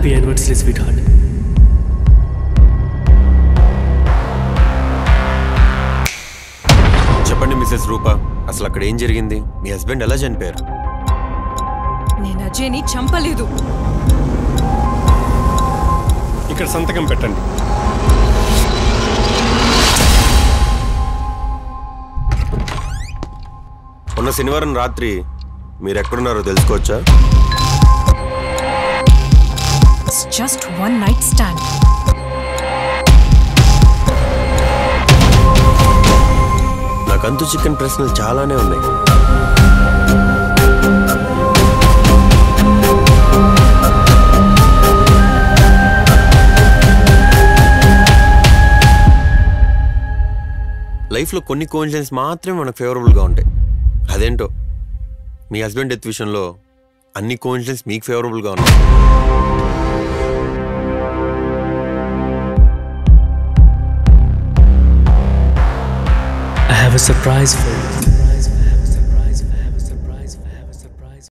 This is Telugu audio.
Happy anniversary sweetheart. చెప్పండి మిసెస్ రూపా, అసలు అక్కడ ఏం జరిగింది? మీ హస్బెండ్ ఎలా చనిపోయారు? నేను అజయ్ని చంపలేదు. ఇక్కడ సంతకం పెట్టండి. మొన్న శనివారం రాత్రి మీరు ఎక్కడున్నారో తెలుసుకోవచ్చా? Just one night stand. నాకు అంతు చికెన్ ప్రశ్నలు చాలానే ఉన్నాయి. లైఫ్లో కొన్ని కోఇన్సిడెన్స్ మాత్రమే మనకు ఫేవరబుల్గా ఉంటాయి. అదేంటో మీ హస్బెండ్ డెత్ విషయంలో అన్ని కోఇన్సిడెన్స్ మీకు ఫేవరబుల్గా ఉన్నాయి. I have a surprise for you.